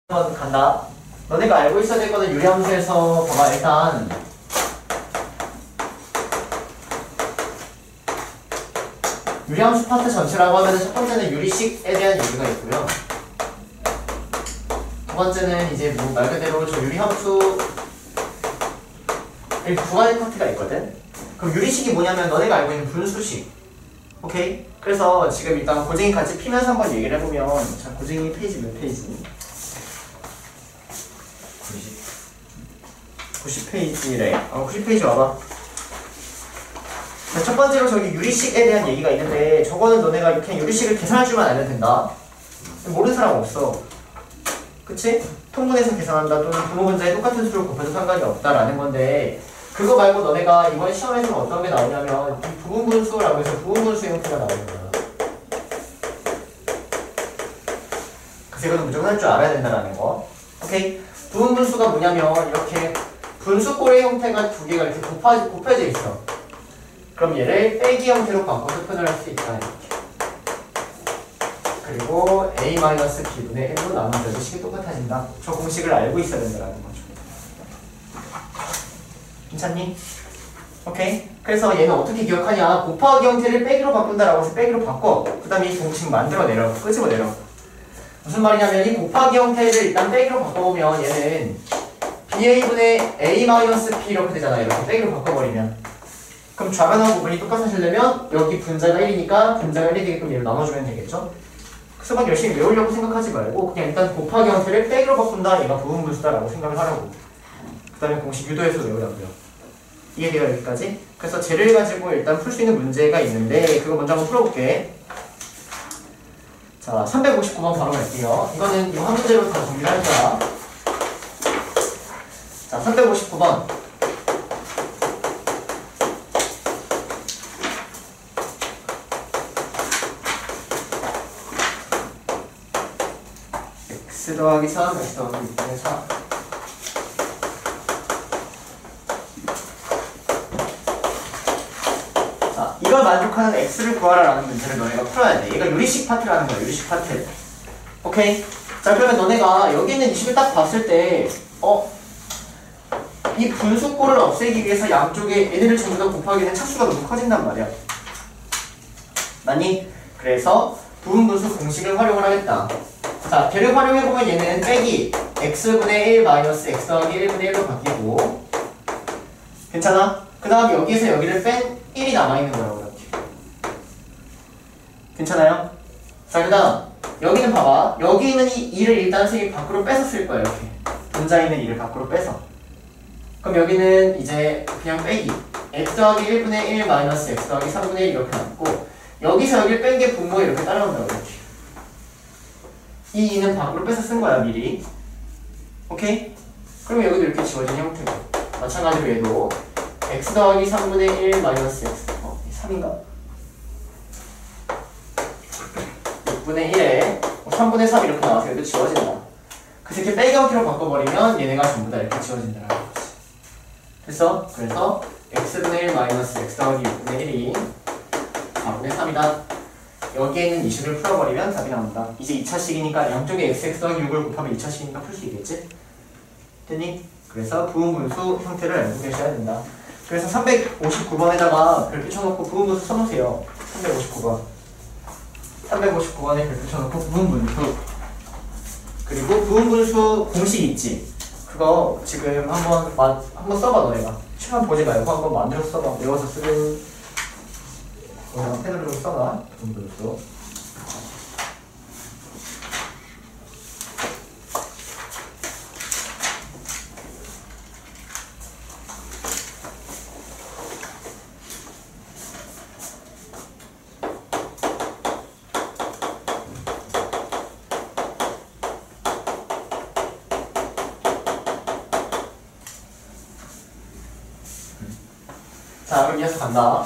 간다. 너네가 알고 있어야 될 거는 유리함수에서 봐봐. 일단 유리함수 파트 전체라고 하면 첫 번째는 유리식에 대한 얘기가 있고요. 두 번째는 이제 뭐 말 그대로 저 유리함수 이렇게 두 가지 파트가 있거든. 그럼 유리식이 뭐냐면 너네가 알고 있는 분수식. 오케이? 그래서 지금 일단 고쟁이 같이 피면서 한번 얘기를 해보면, 자, 고쟁이 페이지 몇 페이지? 90페이지래. 90페이지 와봐. 자, 첫 번째로 저기 유리식에 대한 얘기가 있는데, 저거는 너네가 이렇게 유리식을 계산할 줄만 알면 된다. 모르는 사람 없어. 그치? 통분해서 계산한다 또는 부호 분자에 똑같은 수를 곱해도 상관이 없다라는 건데, 그거 말고 너네가 이번 시험에서는 어떤 게 나오냐면 이 부분분수라고 해서 부분분수 형태가 나오는 거야. 그래서 이거는 무조건 할 줄 알아야 된다라는 거. 오케이? 부분분수가 뭐냐면 이렇게 분수꼴의 형태가 두 개가 이렇게 곱해져 있어. 그럼 얘를 빼기 형태로 바꿔서 표현을 할 수 있다. 이렇게. 그리고 a-b분의 1로 나누면 식이 똑같아진다. 저 공식을 알고 있어야 된다라는 거죠. 괜찮니? 오케이? 그래서 얘는 어떻게 기억하냐? 곱하기 형태를 빼기로 바꾼다라고 해서 빼기로 바꿔. 그 다음에 이 공식 만들어내려. 끄집어내려. 무슨 말이냐면 이 곱하기 형태를 일단 빼기로 바꿔보면 얘는 ba분의 a-p 이렇게 되잖아요. 이렇게 빼기로 바꿔버리면. 그럼 좌변한 부분이 똑같아지려면 여기 분자가 1이니까 분자가 1이 되게끔 얘를 나눠주면 되겠죠? 그래서 막 열심히 외우려고 생각하지 말고 그냥 일단 곱하기 형태를 빼기로 바꾼다. 얘가 부분분수다라고 생각을 하라고. 그 다음에 공식 유도해서 외우라고요. 이해돼요 여기까지? 그래서 쟤를 가지고 일단 풀 수 있는 문제가 있는데 그거 먼저 한번 풀어볼게. 자, 359번 바로 갈게요. 이거는 이 한 문제로 다 정리를 할 거야. 자, 359번. x 더하기 3, x 더하기 6분의 4. 이걸 만족하는 x를 구하라라는 문제를 너네가 풀어야 돼. 얘가 유리식 파트라는 거야. 유리식 파트. 오케이? 자, 그러면 너네가 여기 있는 이 식을 딱 봤을 때 이 분수꼴을 없애기 위해서 양쪽에 얘네를 전부 다 곱하기 되면 차수가 너무 커진단 말이야. 맞니? 그래서 부분분수 공식을 활용을 하겠다. 자, 걔를 활용해보면 얘는 빼기 x분의 1 마이너스 x 더하기 1분의 1로 바뀌고 괜찮아? 그 다음 여기에서 여기를 뺀 1이 남아있는 거라고 이렇게. 괜찮아요? 자, 그 다음 여기는 봐봐. 여기 있는 이 2를 일단 선생님이 밖으로 빼서 쓸 거야. 이렇게 분자에 있는 2를 밖으로 빼서. 그럼 여기는 이제 그냥 빼기 x 더하기 1분의 1 마이너스 x 더하기 3분의 1 이렇게 남고 여기서 여기를 뺀 게 분모에 이렇게 따라온다고 이렇게. 이 2는 밖으로 빼서 쓴 거야 미리. 오케이? 그럼 여기도 이렇게 지워진 형태고 마찬가지로 얘도 x 더하기 3분의 1 마이너스 x 3인가? 6분의 1에 3분의 3 이렇게 나와서 얘도 지워진다. 그래서 이렇게 빼기 형태로 바꿔버리면 얘네가 전부 다 이렇게 지워진다는 거지. 됐어? 그래서 x분의 1 마이너스 x 더하기 6분의 1이 4분의 3이다. 여기에 있는 이 식을 풀어버리면 답이 나온다. 이제 2차식이니까 양쪽에 x 더하기 6을 곱하면 2차식이니까 풀 수 있겠지? 됐니? 그래서 부분분수 형태를 알고 계셔야 된다. 그래서 359번에다가 별표 쳐놓고 부분분수 써놓으세요. 359번. 359번에 별표 쳐놓고 부분분수. 그리고 부분분수 공식 있지? 그거 지금 한번 써봐 너네가. 시간 보지 말고 한번 만들어서 써봐. 외워서 쓰는 그냥 펜으로 좀 써봐. 부분분수. 자, 그럼 이어서 간다.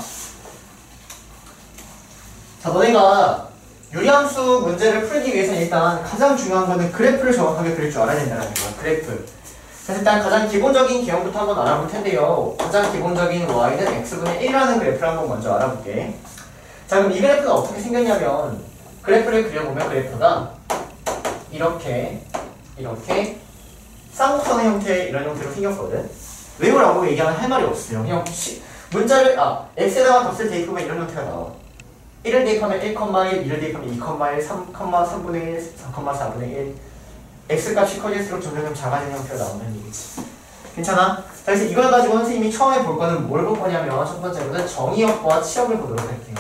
자, 너네가 유리함수 문제를 풀기 위해서 일단 가장 중요한 거는 그래프를 정확하게 그릴 줄 알아야 된다는 거야. 그래프. 자, 일단 가장 기본적인 개념부터 한번 알아볼 텐데요. 가장 기본적인 y는 x분의 1이라는 그래프를 한번 먼저 알아볼게. 자, 그럼 이 그래프가 어떻게 생겼냐면 그래프를 그려보면 그래프가 이렇게 이렇게 쌍곡선의 형태 이런 형태로 생겼거든. 외우라고 얘기하면 할 말이 없어요. 그냥 문자를 x에다가 덧을 대입하면 이런 형태가 나와. 1을 대입하면 1,1, 2를 대입하면 2,1, 3,3분의 1, 4,4분의 1 x값이 커질수록 점점 작아지는 형태가 나온다는 얘기지. 괜찮아? 자, 그래서 이걸 가지고 선생님이 처음에 볼 거는 뭘 볼 거냐면 첫 번째로는 정의역과 치역을 보도록 할게요.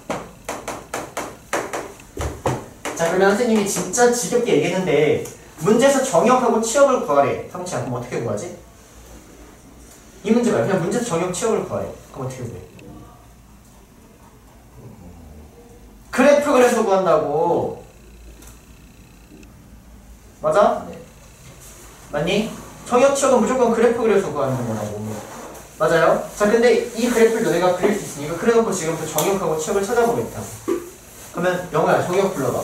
자, 그러면 선생님이 진짜 지겹게 얘기했는데 문제에서 정의역하고 치역을 구하래. 성치야, 그럼 어떻게 구하지? 이 문제 말고 그냥 문제에서 정의역, 치역을 구하래. 그럼 어떻게 구해? 그래프 그래서 구한다고. 맞아? 네. 맞니? 정의역, 치역은 무조건 그래프 그래서 구하는 거라고. 맞아요? 자, 근데 이 그래프를 너네가 그릴 수 있으니까 그래놓고 지금부터 정의역하고 치역을 찾아보겠다. 그러면 영어야, 정의역 불러봐.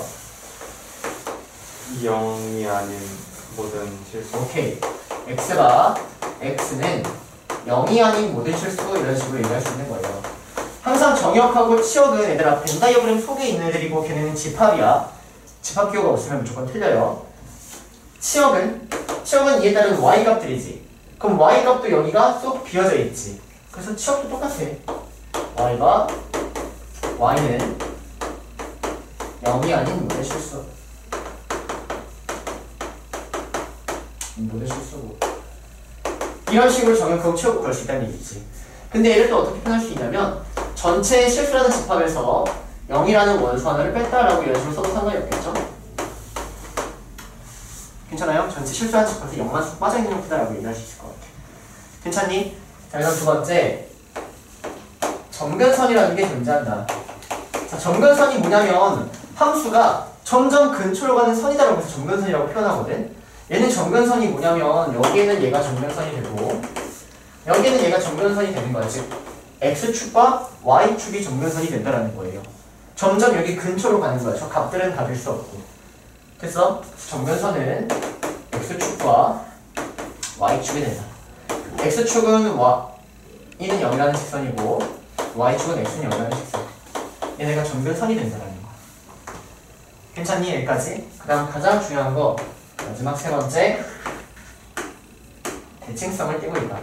0이 아닌 모든 실수. 오케이. x가 x는 0이 아닌 모든 실수 이런 식으로 얘기할 수 있는 거예요. 항상 정역하고 치역은 얘들아 벤 다이어그램 속에 있는 애들이고 걔네는 집합이야. 집합 기호가 없으면 무조건 틀려요. 치역은 이에 따른 y 값들이지. 그럼 y 값도 여기가 쏙 비어져 있지. 그래서 치역도 똑같아. y는 0이 아닌 모든 실수. 모든 실수고. 이런 식으로 정역하고 치역을 구할 수 있다는 얘기지. 근데 얘를 또 어떻게 표현할 수 있냐면 전체 실수라는 집합에서 0이라는 원수 하나를 뺐다라고 이런 식으로 써도 상관이 없겠죠? 괜찮아요? 전체 실수라는 집합에서 0만 쑥 빠져있는 형태다라고 얘기할 수 있을 것 같아. 괜찮니? 자, 그다음 두 번째, 점근선이라는 게 존재한다. 자, 점근선이 뭐냐면 함수가 점점 근초로 가는 선이다라고 해서 점근선이라고 표현하거든. 얘는 점근선이 뭐냐면 여기에는 얘가 점근선이 되고 여기에는 얘가 점근선이 되는 거야. 즉 x축과 y축이 점근선이 된다라는 거예요. 점점 여기 근초로 가는 거야. 저 값들은 다 될 수 없고. 됐어? 점근선은 x축과 y축이 된다. x축은 y는 0이라는 직선이고 y축은 x는 0이라는 직선. 얘네가 점근선이 된다라는 거야. 괜찮니? 여기까지? 그 다음 가장 중요한 거 마지막 세 번째, 대칭성을 띠고 있다.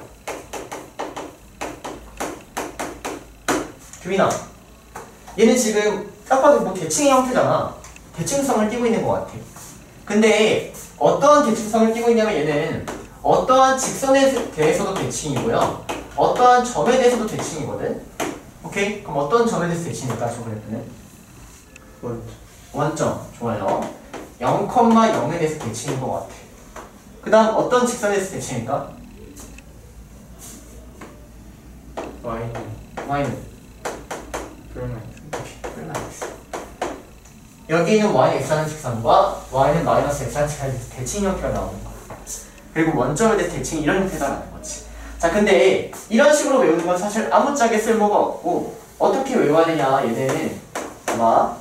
규민아, 얘는 지금 딱 봐도 뭐 대칭의 형태잖아. 대칭성을 띠고 있는 것 같아. 근데 어떠한 대칭성을 띠고 있냐면 얘는 어떠한 직선에 대해서도 대칭이고요. 어떠한 점에 대해서도 대칭이거든. 오케이? 그럼 어떤 점에 대해서 대칭일까? 저 그래프는? 원점. 좋아요. 0,0에 대해서 대칭인 것 같아. 그 다음 어떤 직선에 대해서 대칭일까? y는 플라이스. 여기는 y는 x라는 직선과 y는 마이너스 x라는 직선에 대해서 대칭 형태가 나오는 거야. 그리고 원점에 대해서 대칭이 이런 형태다라는 거지. 자, 근데 이런 식으로 외우는 건 사실 아무짝에 쓸모가 없고 어떻게 외워야 되냐? 얘는 아마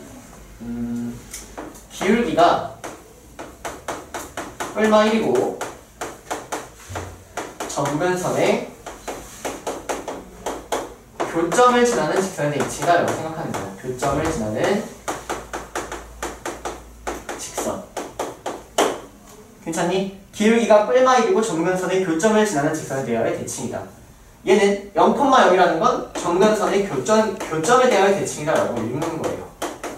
기울기가 얼마 1이고 점근선의 교점을 지나는 직선의 대칭이다라고 생각하는 거야. 교점을 지나는 직선. 괜찮니? 기울기가 뿔마 1이고 점근선의 교점을 지나는 직선에 대하여의 대칭이다. 얘는 0,0이라는 건 점근선의 교점에 대하여의 대칭이다라고 읽는 거예요.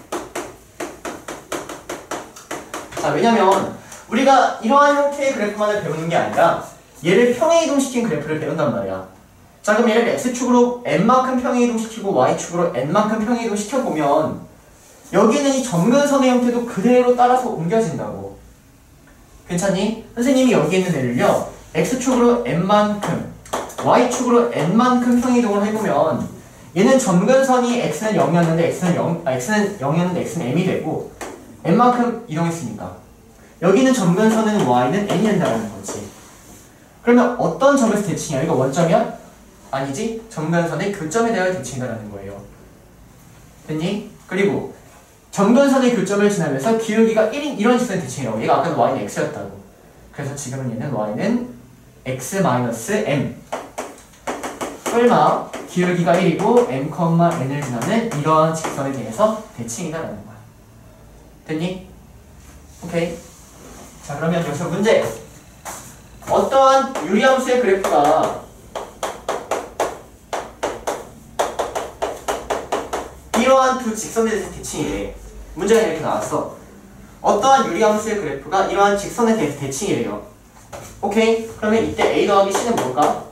자, 왜냐면 우리가 이러한 형태의 그래프만을 배우는 게 아니라 얘를 평행이동시킨 그래프를 배운단 말이야. 자, 그럼 얘를 x축으로 n만큼 평행이동시키고 y축으로 n만큼 평행이동시켜보면 여기는 이 점근선의 형태도 그대로 따라서 옮겨진다고. 괜찮니? 선생님이 여기 있는 애를요 x축으로 n만큼 y축으로 n만큼 평행이동을 해보면 얘는 점근선이 x는 0이었는데 x는 0이었는데 x는 m이 되고 n만큼 이동했으니까 여기는 점근선은 y는 n이 된다는 거지. 그러면 어떤 점에서 대칭이야? 이거 원점이야? 아니지? 점근선의 교점에 대하여 대칭이라는 거예요. 됐니? 그리고 점근선의 교점을 지나면서 기울기가 1인 이런 직선의 대칭이라고. 얘가 아까는 y는 x였다고. 그래서 지금은 얘는 y는 x-m 얼마 기울기가 1이고 m,n을 지나는 이러한 직선에 대해서 대칭이다라는 거야. 됐니? 오케이. 자, 그러면 여기서 문제. 어떠한 유리함수의 그래프가 이러한 두 직선에 대해서 대칭이래. 문제가 이렇게 나왔어. 어떠한 유리함수의 그래프가 이러한 직선에 대해서 대칭이래요. 오케이? 그러면 이때 A 더하기 C는 뭘까?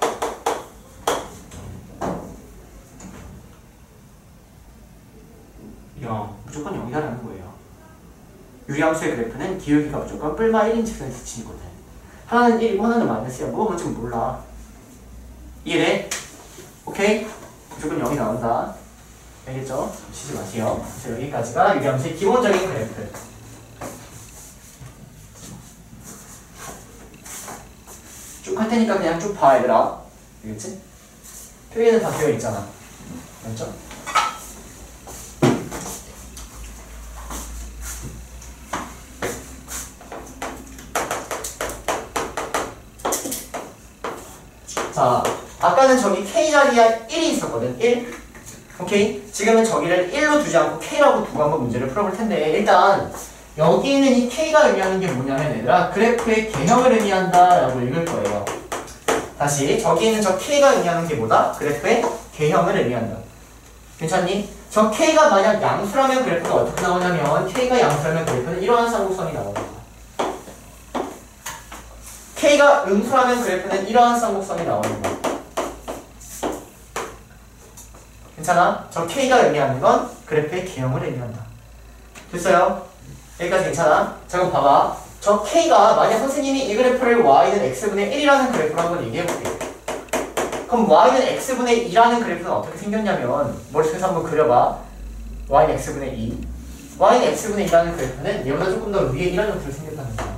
무조건 0이라는 거예요. 유리함수의 그래프는 기울기가 무조건 뿔마 1인 직선에 대칭이거든. 하나는 1이고 하나는 마이너스야. 뭐가 뭔지 몰라. 이해돼? 오케이? 무조건 0이 나온다. 알겠죠? 쉬지 마세요. 그래서 여기까지가 유리함수의 기본적인 그래프. 쭉 할 테니까 그냥 쭉 봐, 얘들아. 알겠지? 표기는 다 되어 있잖아. 알겠죠? 자, 아까는 저기 k 자리에 1이 있었거든. 1. 오케이? 지금은 저기를 1로 두지 않고 k라고 두고 한번 문제를 풀어볼 텐데, 일단 여기 있는 이 k가 의미하는 게 뭐냐면 얘들아, 그래프의 개형을 의미한다 라고 읽을 거예요. 다시, 저기 있는 저 k가 의미하는 게 뭐다? 그래프의 개형을 의미한다. 괜찮니? 저 k가 만약 양수라면 그래프가 어떻게 나오냐면, k가 양수라면 그래프는 이러한 쌍곡선이 나오는 거야. k가 음수라면 그래프는 이러한 쌍곡선이 나오는 거야. 괜찮아? 저 k가 의미하는 건 그래프의 개형을 의미한다. 됐어요? 여기까지 괜찮아? 자, 그럼 봐봐. 저 k가 만약 선생님이 이 그래프를 y는 x분의 1이라는 그래프로 한번 얘기해볼게요. 그럼 y는 x분의 2라는 그래프는 어떻게 생겼냐면, 머릿속에서 한번 그려봐. y는 x분의 2. y는 x분의 2라는 그래프는 얘보다 조금 더 위에 이런 형태로 생겼다는 거야.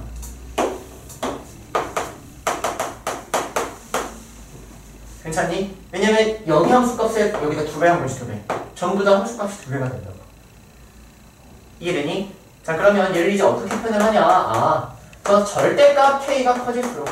괜찮니? 왜냐면 여기 함수값에 여기다 2배 한 번씩 2배. 전부 다 함수값이 2배가 된다고. 이해되니? 자, 그러면 얘를 이제 어떻게 표현을 하냐? 아, 저 절대값 k가 커질수록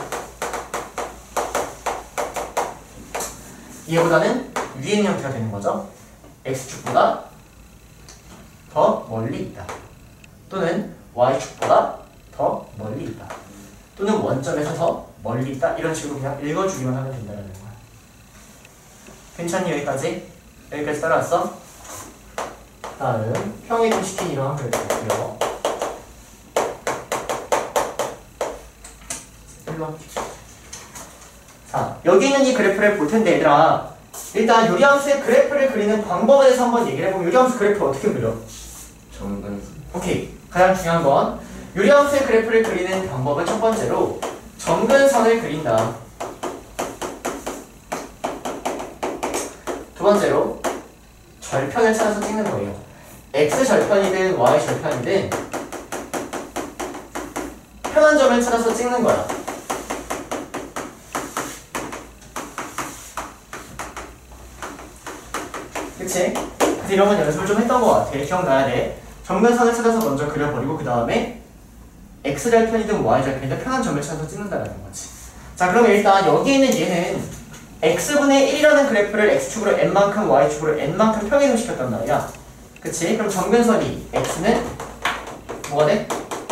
얘보다는 위에 있는 형태가 되는 거죠. x축보다 더 멀리 있다. 또는 y축보다 더 멀리 있다. 또는 원점에서 더 멀리 있다. 이런 식으로 그냥 읽어주기만 하면 된다는 거야. 괜찮니? 여기까지? 여기까지 따라왔어? 다음 평이동시킨 이러한 그래프고요. 자, 여기 있는 이 그래프를 볼 텐데 얘들아, 일단 유리함수의 그래프를 그리는 방법에 대해서 한번 얘기를 해보면, 유리함수 그래프 어떻게 그려? 오케이. 가장 중요한 건 유리함수의 그래프를 그리는 방법은 첫 번째로 점근선을 그린다. 두 번째로 절편을 찾아서 찍는 거예요. x 절편이든 y 절편이든 편한 점을 찾아서 찍는 거야. 그치? 그래서 이런 건 연습을 좀 했던 것 같아. 기억나야 돼. 점근선을 찾아서 먼저 그려버리고 그 다음에 x 절편이든 y 절편이든 편한 점을 찾아서 찍는다는 거지. 자, 그러면 일단 여기 있는 얘는 x분의 1이라는 그래프를 x축으로 n만큼 y축으로 n만큼 평이동시켰단 말이야. 그치? 그럼 점근선이 x는 뭐가 돼?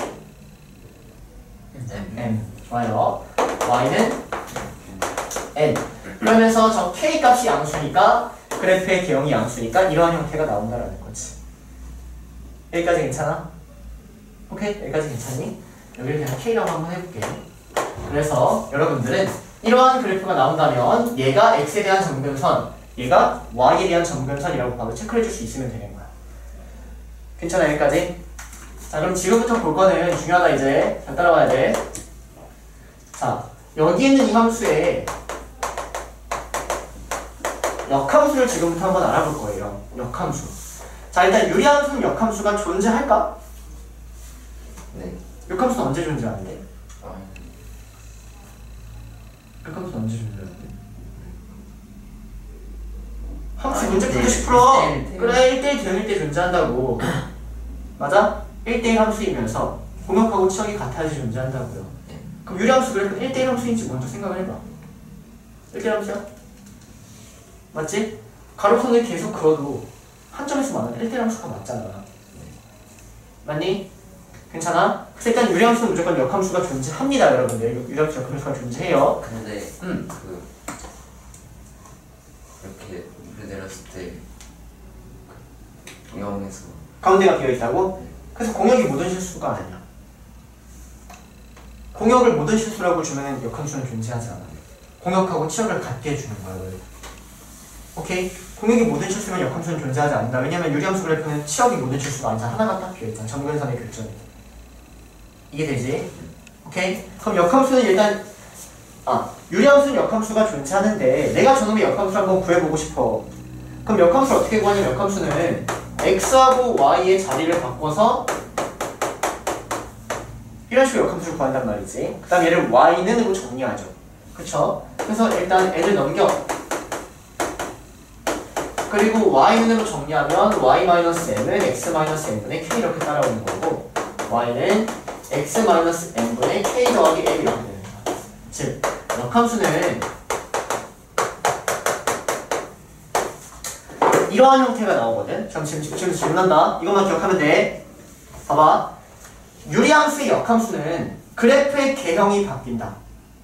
n. 좋아요. y는 n. 그러면서 저 k 값이 양수니까 그래프의 개형이 양수니까 이러한 형태가 나온다라는 거지. 여기까지 괜찮아? 오케이? 여기까지 괜찮니? 여기를 그냥 k라고 한번 해볼게. 그래서 여러분들은 이러한 그래프가 나온다면 얘가 x에 대한 점근선, 얘가 y에 대한 점근선이라고 바로 체크를 해줄 수 있으면 되는 거야. 괜찮아? 여기까지? 자, 그럼 지금부터 볼 거는 중요하다. 이제 잘 따라와야 돼. 자, 여기 있는 이 함수의 역함수를 지금부터 한번 알아볼 거예요. 역함수. 자, 일단 유리함수는 역함수가 존재할까? 네. 역함수는 언제 존재하는데? 역함수는 언제 존재하는데? 함수 문제 풀고 싶어. 그래, 1대1 대응일 때 존재한다고. 맞아? 1대1 함수이면서 공역하고 치역이 같아야지 존재한다고요. 그럼 유리함수 그래프 1대1 함수인지 먼저 생각을 해봐. 1대1 함수야? 맞지? 가로선을 계속 그어도 한 점에서 만나면 1대1 함수가 맞잖아. 맞니? 괜찮아? 그래서 일단 유리함수는 무조건 역함수가 존재합니다, 여러분들. 유리함수 역함수가 존재해요. 근데 이렇게 물을 내렸을 때 공역에서 가운데가 비어있다고? 그래서 공역이 모든 실수가 아니야. 공역을 모든 실수라고 주면 역함수는 존재하지 않아. 공역하고 치역을 같게 해주는 거야, 원래. 오케이? 공역이 모든 실수면 역함수는 존재하지 않는다. 왜냐면 유리함수 그래프는 치역이 모든 실수가 아니잖아. 하나가 딱 비어있잖아. 점근선의 교점. 이게 되지? 오케이? 그럼 역함수는 일단 유리함수는 역함수가 존재하는데 내가 저놈의 역함수를 한번 구해보고 싶어. 그럼 역함수를 어떻게 구하냐면 역함수는 x하고 y의 자리를 바꿔서 이런 식으로 역함수를 구한단 말이지. 그 다음 얘를 y는으로 정리하죠. 그쵸? 그래서 일단 애를 넘겨. 그리고 y는으로 정리하면 y-m은 x-n분의 k 이렇게 따라오는 거고 y는 x-n분의 k 더하기 m 이렇게 되는 거야. 즉 역함수는 이러한 형태가 나오거든. 지금 질문한다. 이것만 기억하면 돼. 봐봐. 유리함수의 역함수는 그래프의 개형이 바뀐다.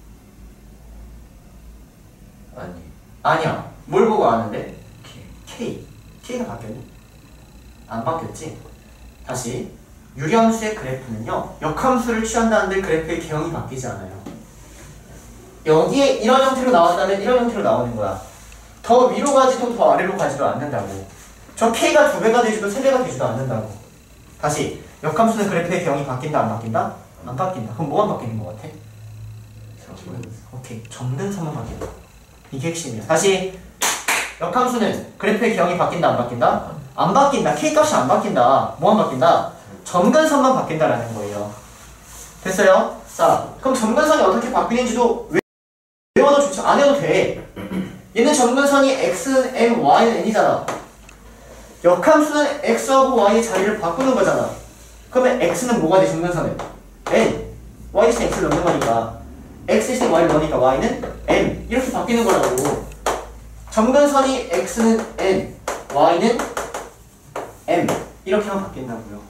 아니야. 뭘 보고 아는데? K. K가 바뀌었니? 안 바뀌었지? 다시. 유리함수의 그래프는요. 역함수를 취한다는데 그래프의 개형이 바뀌지 않아요. 여기에 이런 형태로 나왔다면 이런 형태로 나오는 거야. 더 위로 가지도 더 아래로 가지도 않는다고. 저 K가 2배가 되지도 3배가 되지도 않는다고. 다시 역함수는 그래프의 개형이 바뀐다 안 바뀐다? 안 바뀐다. 그럼 뭐만 바뀌는 것 같아? 오케이. 점근선만 바뀐다. 이게 핵심이야. 다시 역함수는 그래프의 개형이 바뀐다 안 바뀐다? 안 바뀐다. K값이 안 바뀐다. 뭐만 바뀐다? 점근선만 바뀐다라는 거예요. 됐어요? 자, 그럼 점근선이 어떻게 바뀌는지도 외워도 좋지. 안 해도 돼. 얘는 점근선이 x는 m, y는 n이잖아. 역함수는 x하고 y의 자리를 바꾸는 거잖아. 그러면 x는 뭐가 돼, 점근선은? n. y 대신 x를 넣는 거니까 x 대신 y를 넣으니까 y는 m. 이렇게 바뀌는 거라고. 점근선이 x는 n, y는 m. 이렇게만 바뀐다고요.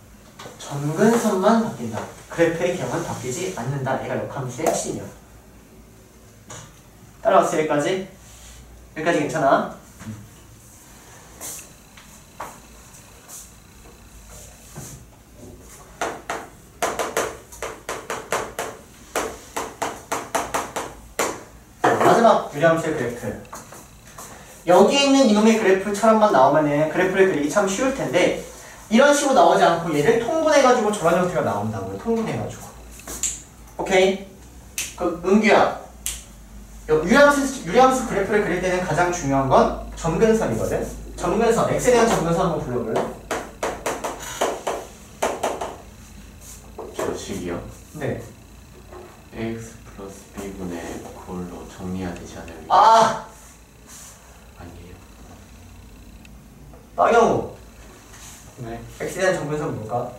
점근선만 바뀐다. 그래프의 개형은 바뀌지 않는다. 얘가 역함수의 핵심이야. 따라왔어요, 여기까지? 여기까지 괜찮아? 마지막 유리함수의 그래프. 여기 있는 이놈의 그래프처럼만 나오면은 그래프를 그리기 참 쉬울 텐데 이런 식으로 나오지 않고 얘를 통분해가지고 저런 형태가 나온다고요. 통분해가지고. 오케이? 그 은규야. 유리함수 그래프를 그릴 때는 가장 중요한 건 점근선이거든. 점근선, x에 대한 점근선 한번 불러볼래? 저식이요? 네. ax 플러스 b분의 그걸로 정리해야 되지 않아요? 아! 아니에요? 박영우. 네. x에 대한 점근선 뭘까?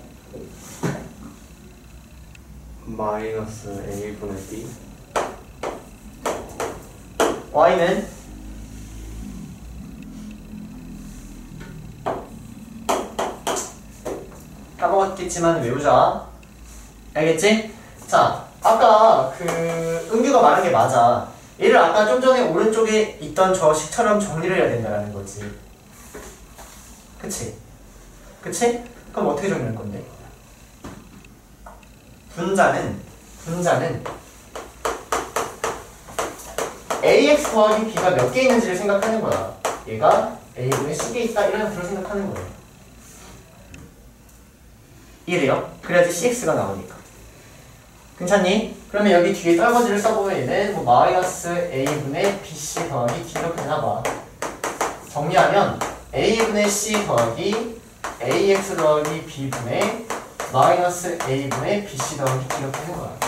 마이너스 a분의 b y는 까먹었겠지만 외우자. 알겠지? 자, 아까 그 은규가 말한 게 맞아. 얘를 아까 좀 전에 오른쪽에 있던 저 식처럼 정리를 해야 된다는 거지. 그치? 그치? 그럼 어떻게 정리할 건데? 분자는 ax 더하기 b가 몇 개 있는지를 생각하는 거야. 얘가 a분의 c개 있다 이런 식으로 생각하는 거예요. 이해돼요? 그래야지 cx가 나오니까. 괜찮니? 그러면 여기 뒤에 떨거지를 써보면 얘는 뭐 마이너스 a분의 bc 더하기 d 이렇게 되나봐. 정리하면 a분의 c 더하기 ax 더하기 b분의 마이너스 a분의 bc 더하기 d 이렇게 되는 거야.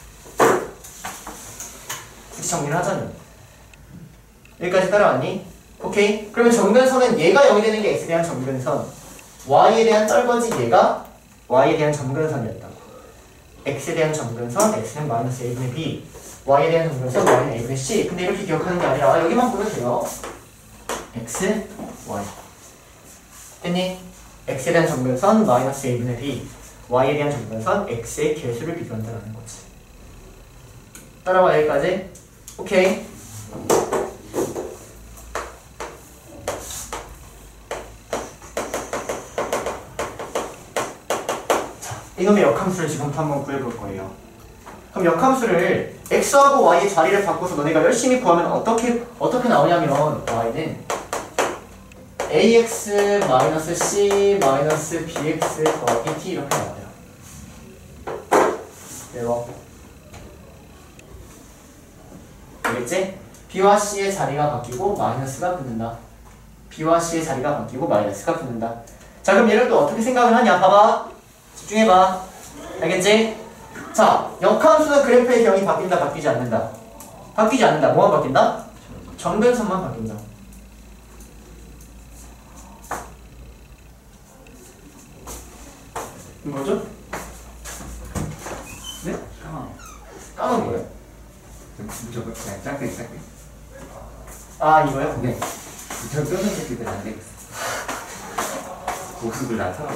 굳이 정리를 하자면 여기까지 따라왔니? 오케이? 그러면 점근선은 얘가 0이 되는 게 x에 대한 점근선, y에 대한 떨거지 얘가 y에 대한 점근선이었다고. x에 대한 점근선, x는 마이너스 a분의 b, y에 대한 점근선, y는 a분의 c. 근데 이렇게 기억하는 게 아니라 여기만 보면 돼요. x, y. 됐니? x에 대한 점근선, 마이너스 a분의 b, y에 대한 정근선 x의 개수를 비교한다는 거지. 따라와 여기까지. 오케이. 자, 이놈의 역함수를 지금부터 한번 구해볼 거예요. 그럼 역함수를 x하고 y의 자리를 바꿔서 너네가 열심히 구하면 어떻게 나오냐면 y는 ax-c-bx 더하기 t 이렇게 나와요. 외워. 알겠지? b와 c의 자리가 바뀌고 마이너스가 붙는다. b와 c의 자리가 바뀌고 마이너스가 붙는다. 자, 그럼 얘를 또 어떻게 생각을 하냐? 봐봐. 집중해봐. 알겠지? 자, 역함수는 그래프의 경이 바뀐다, 바뀌지 않는다? 바뀌지 않는다. 뭐만 바뀐다? 정근선만 바뀐다. 뭐죠? 네? 까만 거예요? 저거 그냥 짧게. 아, 이거요? 네. 저 뼈는 새끼들 안 되겠어. 고수들 나타나.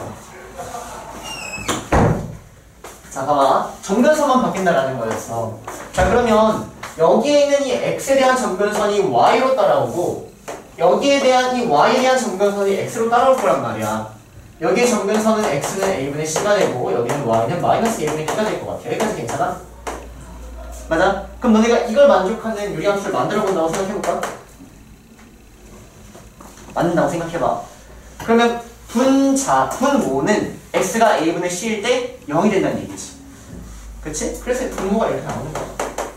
자, 봐봐. 정근선만 바뀐다라는 거였어. 자, 그러면 여기에 있는 이 x에 대한 정근선이 y로 따라오고 여기에 대한 이 y에 대한 정근선이 x로 따라올 거란 말이야. 여기의 정근선은 x는 a분의 c가 되고 여기는 y는 마이너스 a분의 t가 될 것 같아. 여기까지 괜찮아? 맞아? 그럼 너네가 이걸 만족하는 유리함수를 만들어 본다고 생각해볼까? 맞는다고 생각해봐. 그러면 분모는 x가 a분의 c일 때 0이 된다는 얘기지. 그치? 그래서 분모가 이렇게 나오는 거야.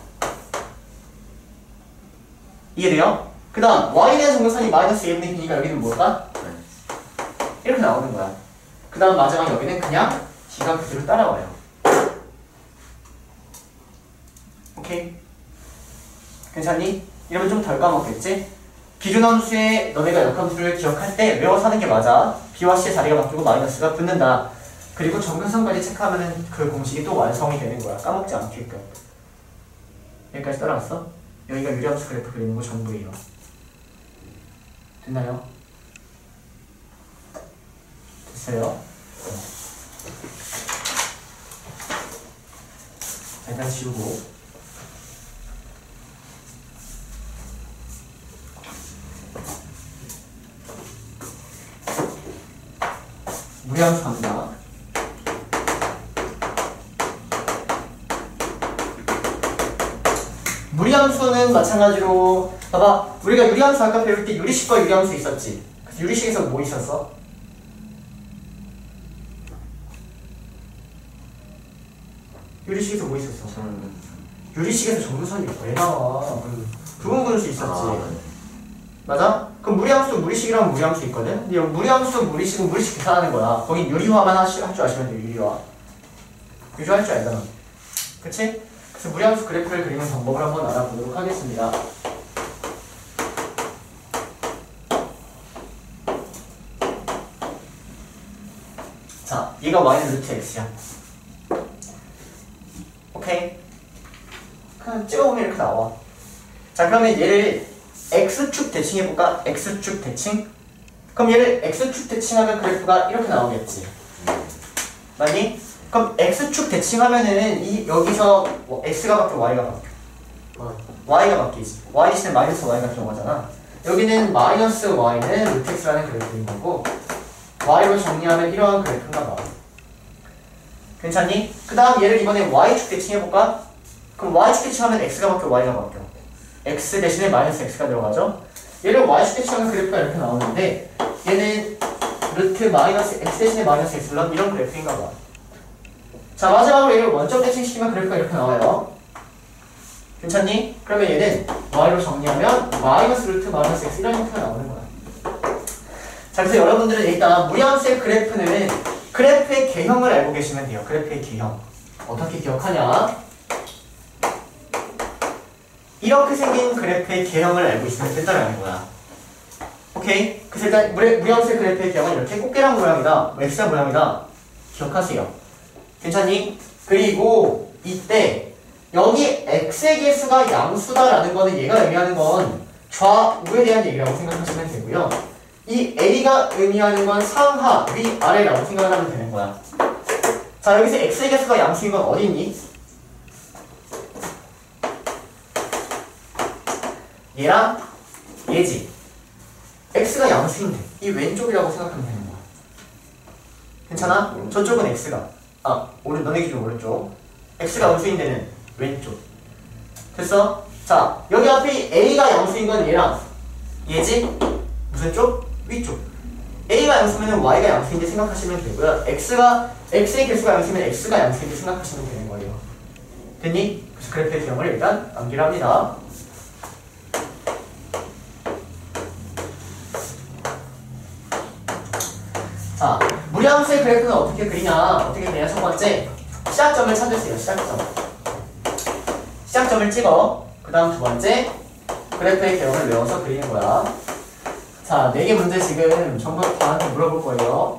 이해돼요? 그 다음 y에 대한 정근선이 마이너스 a분의 b니까 여기는 뭘까? 이렇게 나오는 거야. 그 다음 마지막 여기는 그냥 d가 그대로 따라와요. 오케이? 괜찮니? 이러면 좀 덜 까먹겠지? 기준함수에 너네가 역함수를 기억할 때 외워서 하는 게 맞아. b와 c의 자리가 바뀌고 마이너스가 붙는다. 그리고 정근선까지 체크하면 그 공식이 또 완성이 되는 거야. 까먹지 않게끔. 여기까지 따라왔어? 여기가 유리함수 그래프 그리는 거 전부예요. 됐나요? 됐어요? 자, 일단 지우고 무리함수 갑니다. 무리함수는 마찬가지로 봐봐. 우리가 유리함수 아까 배울 때 유리식과 유리함수 있었지. 그래서 유리식에서 뭐 있었어? 유리식에서 뭐 있었어? 유리식에서 정근선이 왜 나와? 부분 수 있었지. 맞아? 그럼 무리함수, 무리식이랑 무리함수 있거든? 근데 여기 무리함수, 무리식은 무리식 계산하는 거야. 거긴 유리화만 할 줄 아시면 돼요, 유리화. 유리화 할 줄 알잖아. 그치? 그래서 무리함수 그래프를 그리는 방법을 한번 알아보도록 하겠습니다. 자, 얘가 y는 루트 x야. 오케이? 그냥 찍어보면 이렇게 나와. 자, 그러면 얘를 x축 대칭해볼까? x축 대칭? 그럼 얘를 x축 대칭하면 그래프가 이렇게 나오겠지. 맞니? 그럼 x축 대칭하면은 이 여기서 x가 바뀌고 y가 바뀌어. y가 바뀌지. y 대신에 마이너스 y가 들어가잖아. 여기는 마이너스 y는 루트 x라는 그래프인 거고 y로 정리하면 이러한 그래프가 나와. 괜찮니? 그 다음 얘를 이번에 y축 대칭해볼까? 그럼 y축 대칭하면 x가 바뀌고 y가 바뀌어. x 대신에 마이너스 x가 들어가죠? 얘를 y축 대칭하면 그래프가 이렇게 나오는데 얘는 루트 마이너스 x 대신에 마이너스 x는 이런 그래프인가 봐. 자, 마지막으로 얘를 원점 대칭시키면 그래프가 이렇게 나와요. 괜찮니? 그러면 얘는 y로 정리하면 마이너스 루트 마이너스 x 이런 형태가 나오는 거야. 자, 그래서 여러분들은 일단 무리함수의 그래프는 그래프의 개형을 알고 계시면 돼요. 그래프의 개형. 어떻게 기억하냐? 이렇게 생긴 그래프의 개형을 알고 있으면 된다는 거야. 오케이? 그래서 일단 무리함수의 그래프의 개형은 이렇게 꽃게랑 모양이다. x자 모양이다. 기억하세요. 괜찮니? 그리고 이때 여기 x의 개수가 양수다라는 거는 얘가 의미하는 건 좌우에 대한 얘기라고 생각하시면 되고요. 이 a가 의미하는 건 상하, 위, 아래라고 생각하면 되는 거야. 자, 여기서 x의 개수가 양수인 건 어디 있니? 얘랑 얘지. x가 양수인데 이 왼쪽이라고 생각하면 되는 거야. 괜찮아? 저쪽은 x가 너네 기준 오른쪽. x가 음수인 데는 왼쪽. 됐어? 자, 여기 앞에 a가 양수인 건 얘랑 얘지? 무슨 쪽? 위쪽. a가 양수면 y가 양수인데 생각하시면 되고요. x의 개수가 양수면 x가 양수인데 생각하시면 되는 거예요. 됐니? 그래서 그래프의 기형을 일단 암기를 합니다. 자, 무리함수의 그래프는 어떻게 그리냐? 첫 번째, 시작점을 찾으세요. 시작점을 찍어. 그 다음 두 번째, 그래프의 개형을 외워서 그리는 거야. 자, 4개 문제 지금 전부 다한테 물어볼 거예요.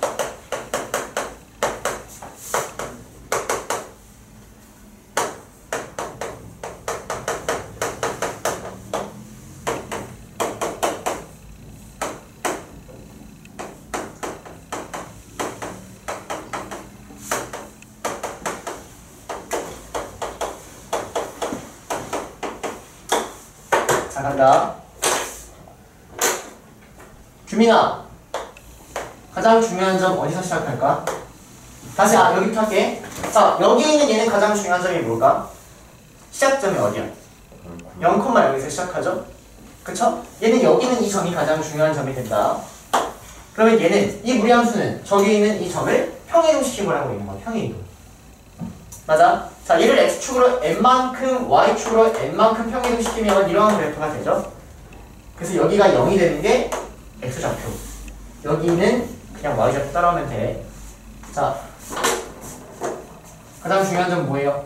자, 간다. 규민아, 가장 중요한 점 어디서 시작할까? 다시 여기부터 할게. 자, 여기 있는 얘는 가장 중요한 점이 뭘까? 시작점이 어디야? 0,0에서 시작하죠? 그쵸? 얘는 여기 있는 이 점이 가장 중요한 점이 된다. 그러면 얘는, 이 무리함수는 저기 있는 이 점을 평이동시키고 하고 있는 거야. 평이동. 맞아? 자, 얘를 x축으로 n만큼, y축으로 n만큼 평이동시키면 이러한 그래프가 되죠? 그래서 여기가 0이 되는 게 x좌표. 여기는 그냥 y좌표 따라오면 돼. 자, 가장 중요한 점 뭐예요?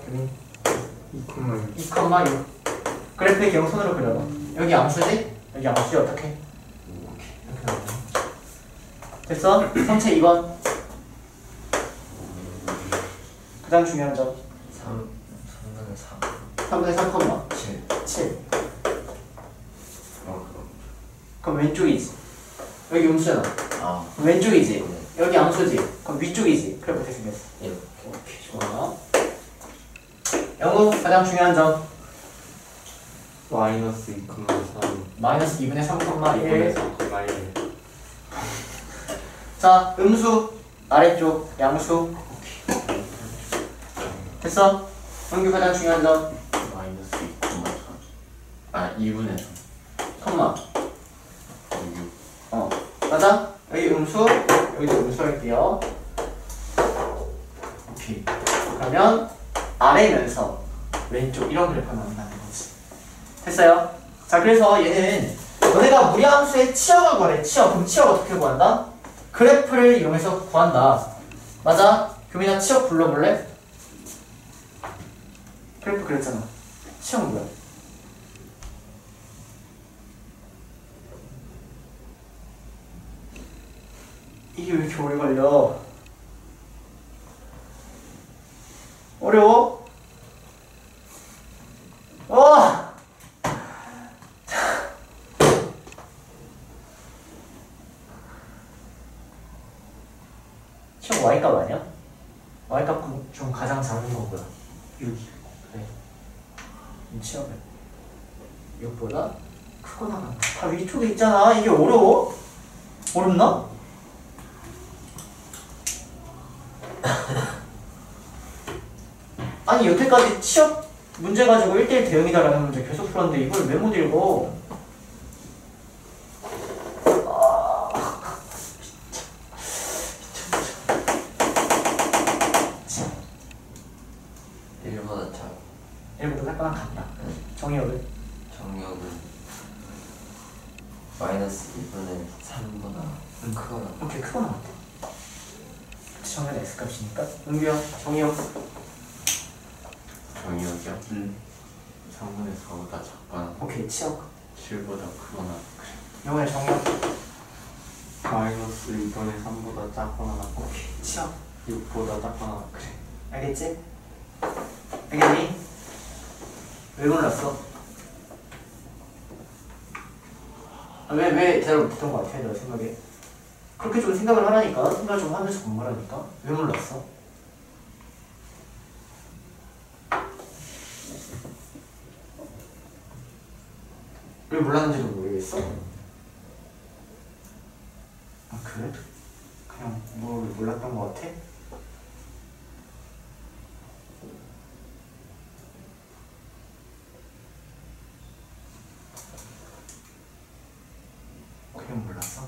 2,6. 그래프의 기형 손으로 그려봐. 여기 암수지? 여기 암수지 어떻게? 이렇게 나오네. 됐어? 선체 2번. 가장 중요한 점 3분의 3, 7. 그럼 왼쪽이지. 여기 음수잖아. 그럼 왼쪽이지. 여기 암수지. 그럼 위쪽이지. 그래 어떻게 생겼어? 오케이, 좋아. 영우 가장 중요한 점 마이너스 2,3 마이너스 2분의 3, 2분의 1. 3,1 자, 음수 아래쪽 양수. 됐어? 영규 가장 중요한 점 마이너스 2분의 3 컴마. 맞아? 여기 음수, 여기도 음수 할게요. 오케이. 그러면 아래면서 왼쪽 이런 그래프가 나온다는 거지. 됐어요? 자, 그래서 얘는 너네가 무리함수의 치역을 구하래. 치역. 그럼 치역 어떻게 구한다? 그래프를 이용해서 구한다. 맞아? 교민아 치역 불러볼래? 그래프 그랬잖아. 치역 뭐야? 이게 왜 이렇게 오래 걸려? 어려워? 와! 시험 Y값 아니야? Y값 중 가장 작은 거고요. 6. 그래. 시험을 6보다 크거나 같다. 다 위쪽에 있잖아. 이게 어려워? 어렵나? 아니 여태까지 취업 문제 가지고 1대1 대응이다라는 문제 계속 풀었는데 이걸 왜 못 읽어? 일보다 작. 1보다 작거나 같다. 정의역은? 정력은 마이너스 2분의 3보다 크거나. 오케이 크거나 같아. 정의는 X값이니까. 은규야 정의역. 정의역이요? 3분의 4보다 작거나 오케이 치역. 7보다 크거나 영어의 정의역. 마이너스 2분의 3보다 작거나 오케이 치역. 6보다 작거나 그래 알겠지? 알겠니? 왜 몰랐어? 왜 제대로 못했던 것 같아 너 생각에? 그렇게 좀 생각을 하라니까. 생각을 좀 하면서 공부하라니까. 왜 몰랐어? 왜 몰랐는지도 모르겠어? 아 그래? 그냥 뭘 몰랐던 것 같아? 그냥 몰랐어?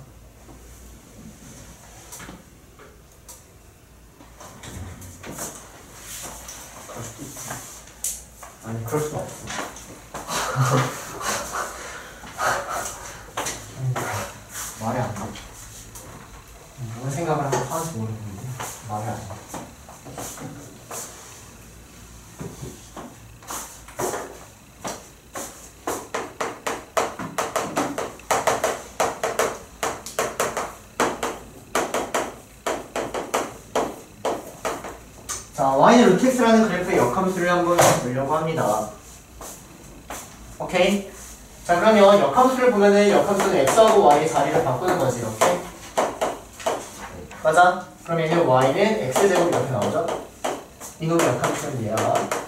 그럴 수도 있지. 아니 그럴 수는 없어. 말이 안 나. 뭔 생각을 하는지 모르겠는데 말이 안 나. 자, y는 루트 x라는 그래프의 역함수를 한번 보려고 합니다. 오케이? 자, 그러면 역함수를 보면은 역함수는 x하고 y의 자리를 바꾸는 거지, 이렇게. 맞아? 그럼 얘는 y는 x제곱 이렇게 나오죠? 이놈의 역함수는 얘야.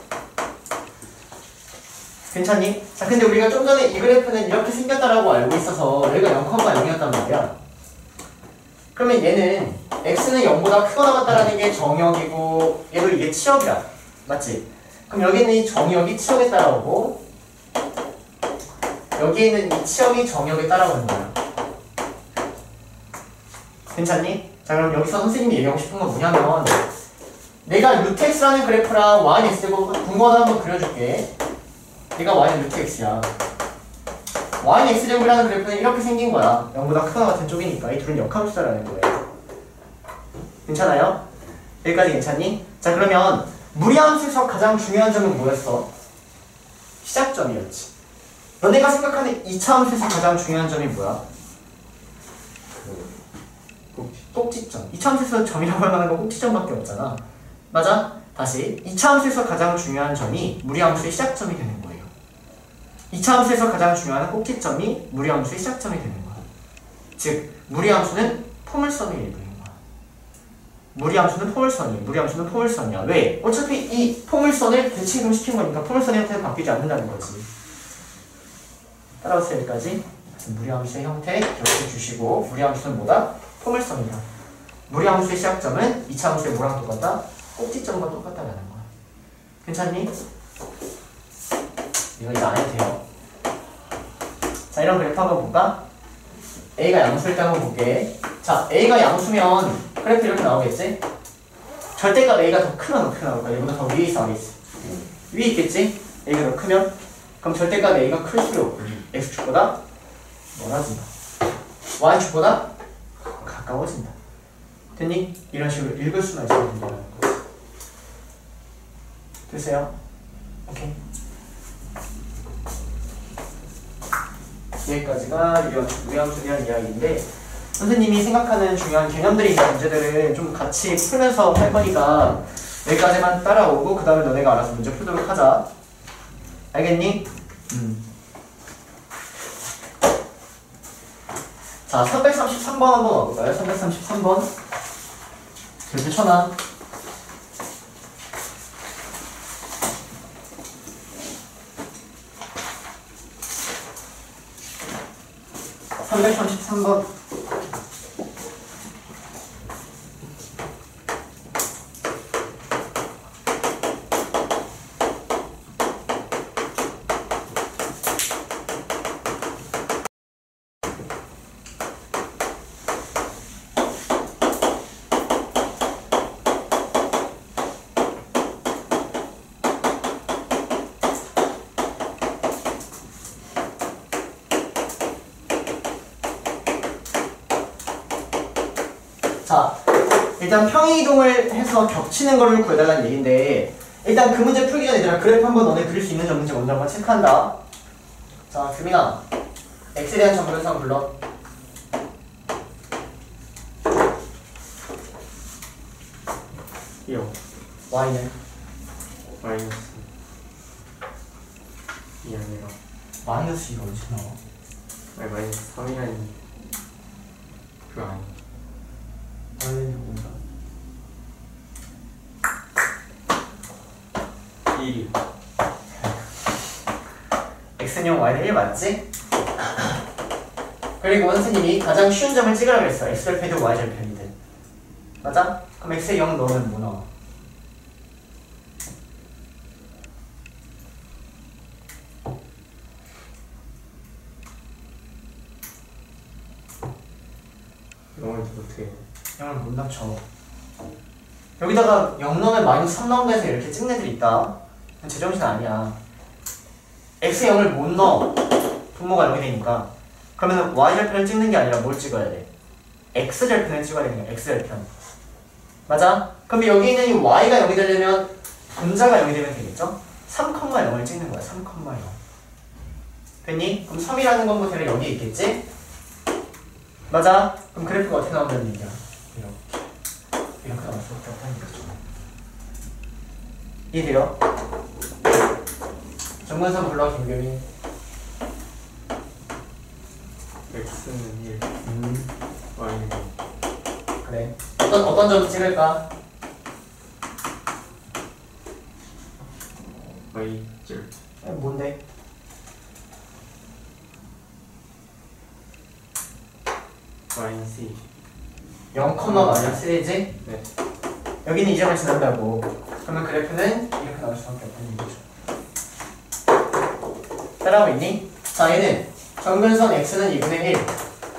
괜찮니? 자, 근데 우리가 좀 전에 이 그래프는 이렇게 생겼다라고 알고 있어서 여기가 0,0이었단 말이야. 그러면 얘는 x는 0보다 크거나 같다라는 게 정역이고 얘도 이게 치역이야. 맞지? 그럼 여기 있는 이 정역이 치역에 따라오고 여기 있는 이 치역이 정역에 따라오는 거야. 괜찮니? 자, 그럼 여기서 선생님이 얘기하고 싶은 건 뭐냐면 내가 루트 x라는 그래프랑 y는 x제곱 분모도 한번 그려줄게. 내가 y는 루트 x야. y는 x제곱이라는 그래프는 이렇게 생긴 거야. 0보다 크거나 같은 쪽이니까 이 둘은 역함수다라는 거예요. 괜찮아요? 여기까지 괜찮니? 자, 그러면 무리함수에서 가장 중요한 점은 뭐였어? 시작점이었지. 너네가 생각하는 2차 함수에서 가장 중요한 점이 뭐야? 꼭지점. 2차 함수에서 점이라고 할 만한 건 꼭지점밖에 없잖아. 맞아? 다시 2차 함수에서 가장 중요한 점이 무리함수의 시작점이 되는 거예요. 2차 함수에서 가장 중요한 꼭지점이 무리함수의 시작점이 되는 거야. 즉 무리함수는 포물선을 일부는 거야. 무리함수는 포물선이야. 왜? 어차피 이 포물선을 대칭시킨 거니까 포물선의 형태는 바뀌지 않는다는 거지. 따라오세요. 여기까지. 무리함수의 형태 기억해 주시고 무리함수는 뭐다? 포물선이다. 무리함수의 시작점은 2차 함수의 뭐랑 똑같다? 꼭지점과 똑같다라는 거야. 괜찮니? 이거 이제 안 해도 돼요. 자, 이런 그래프 한번 볼까? A가 양수일 때 한번 볼게. 자, A가 양수면 그래프 이렇게 나오겠지? 절대값 A가 더 크면 어떻게 나올까? 얘보다 더 위에 있어, 아래 있어? 위에 있겠지? A가 더 크면? 그럼 절대값 A가 클수록 X축보다 멀어진다. Y축보다 가까워진다. 됐니? 이런 식으로 읽을 수만 있으면 된다는 거지. 됐어요? 오케이. 여기까지가 무리함수에 대한 이야기인데 선생님이 생각하는 중요한 개념들이 있는 문제들을 좀 같이 풀면서 할 거니까 여기까지만 따라오고 그 다음에 너네가 알아서 문제 풀도록 하자. 알겠니? 자, 333번 한번 와볼까요? 333번 절대 쳐놔. (333번) 자, 일단 평행이동을 해서 겹치는 거를 구해달라는 얘기인데 일단 그 문제 풀기 전에 얘들아 그래프 한번 너네 그릴 수 있는지 없는지 먼저 한번 체크한다. 자, 규민아 x에 대한 정근상 불러. 이요. y는? 마이너스 2 아니라 마이너스 2가 어디서 나와? 아니 마이너스 3이라니 그거 아니야. y는 뭔가? 1이 x는 0, y는 1 맞지? 그리고 선생님이 가장 쉬운 점을 찍으라고 했어. x절편이든 y절편이든. 맞아? 그럼 x에 0 넣으면 뭐 나와? 영어를 어떻게 해? 0을 못 낮춰. 여기다가 0 넣으면 마이너스 3 나온다 해서 이렇게 찍는 애들 있다. 제정신 아니야. x에 0을 못 넣어. 분모가 0이 되니까. 그러면 y절편을 찍는 게 아니라 뭘 찍어야 돼? x절편을 찍어야 되는 거야. x절편. 맞아? 그럼 여기 있는 이 y가 0이 되려면 분자가 0이 되면 되겠죠? 3,0을 찍는 거야. 3,0. 됐니? 그럼 3이라는 건 뭐 대략 여기 있겠지? 맞아? 그럼 그래프가 어떻게 나온다는 얘기야? 이렇게 나올 수밖에 없다는 거죠. 이해돼요? 정근선 불러 김규민. x는 1, y는 0. 그래. 어떤 점 찍을까? y절. 뭔데? y는 c. 0, 마이너스 1이지? 네. 여기는 이 점을 지난다고. 그러면 그래프는 이렇게 나올 수밖에 없다는 얘기죠. 따라하고 있니? 자, 얘는 정근선 x는 2분의 1,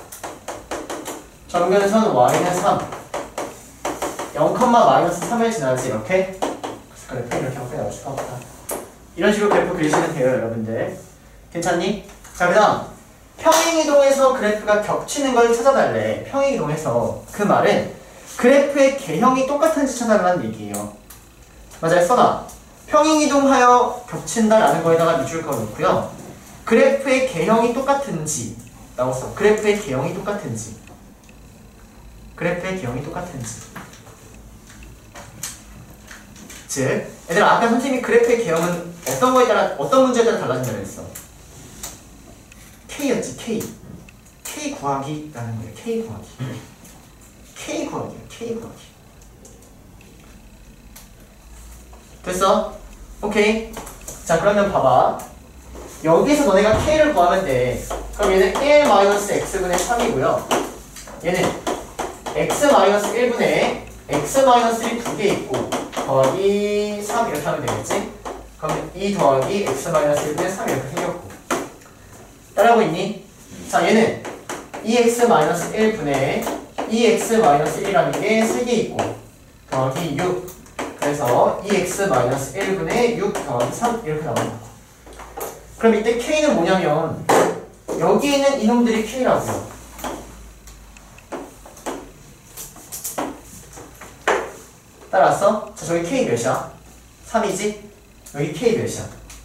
정근선 y는 3, 0, 마이너스 3을 지나지 이렇게. 그래서 그래프 이렇게 나올 수가 없다. 이런 식으로 그래프 그리시면 돼요, 여러분들. 괜찮니? 자, 그 다음 평행이동에서 그래프가 겹치는 걸 찾아달래. 평행이동에서. 그 말은 그래프의 개형이 똑같은지 찾아달라는 얘기예요. 맞아요, 써놔. 평행이동하여 겹친다라는 거에다가 밑줄 그어 놓고요. 그래프의 개형이 똑같은지 라고 써. 그래프의 개형이 똑같은지. 그래프의 개형이 똑같은지. 즉, 얘들아, 아까 선생님이 그래프의 개형은 어떤 거에 따라, 어떤 문제에 따라 달라진다고 했어? K였지, K. K 구하기라는 거예요. K 구하기. K 구하기야, K 구하기. 됐어? 오케이. 자, 그러면 봐봐. 여기서 너네가 K를 구하면 돼. 그럼 얘는 1-x분의 3이고요. 얘는 x-1분의 x-1이 2개 있고 더하기 3 이렇게 하면 되겠지? 그럼 2 더하기 x-1분의 3 이렇게 생겼고. 따라하고 있니? 자, 얘는 2x-1분의 2x-1이라는 게 3개 있고 더하기 6. 그래서 2x-1분의 6 더하기 3 이렇게 나온다. 그럼 이때 K는 뭐냐면 여기 있는 이놈들이 K라고요. 따라왔어? 자, 저기 K 몇이야? 3이지? 여기 K 몇이야?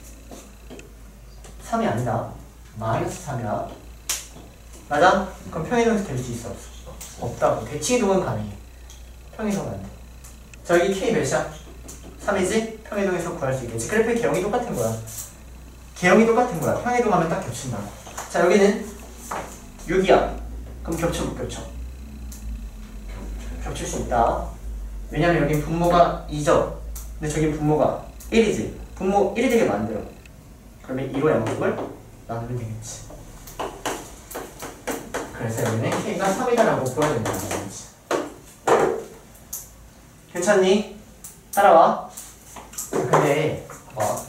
3이 아니다. 마이너스 3이야. 맞아? 그럼 평행이동에서 될 수 있어? 없다고. 대칭이동은 가능해. 평행이동은 안 돼. 자, 여기 K 몇이야? 3이지? 평행이동에서 구할 수 있겠지. 그래프의 개형이 똑같은 거야. 개형이 똑같은 거야. 평행이동하면 딱 겹친다고. 자, 여기는 6이야. 그럼 겹쳐 못 겹쳐? 겹칠 수 있다. 왜냐면 여긴 분모가 2죠. 근데 저긴 분모가 1이지. 분모 1이 되게 만들어. 그러면 2로 양쪽을 나누면 되겠지. 그래서 여기는 K가 3이다라고 보여준다는 거지. 괜찮니? 따라와. 근데 봐봐.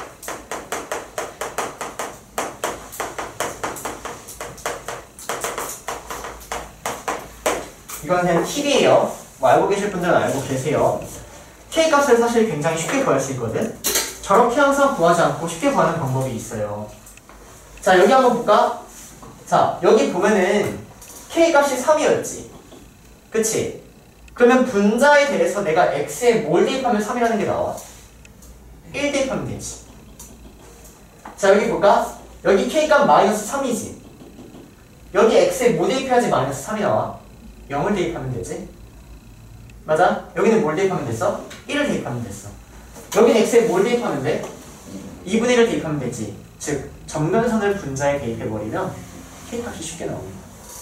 이건 그냥 팁이에요. 뭐 알고 계실 분들은 알고 계세요. K값을 사실 굉장히 쉽게 구할 수 있거든. 저렇게 항상 구하지 않고 쉽게 구하는 방법이 있어요. 자, 여기 한번 볼까? 자, 여기 보면은 K값이 3이었지. 그치? 그러면 분자에 대해서 내가 X에 뭘 대입하면 3이라는 게 나와? 1 대입하면 되지. 자, 여기 볼까? 여기 K값 마이너스 3이지. 여기 X에 뭐 대입해야지 마이너스 3이 나와? 0을 대입하면 되지. 맞아? 여기는 뭘 대입하면 됐어? 1을 대입하면 됐어. 여기는 X에 뭘 대입하면 돼? 2분의 1을 대입하면 되지. 즉, 정면선을 분자에 대입해버리면 K값이 쉽게 나옵니다.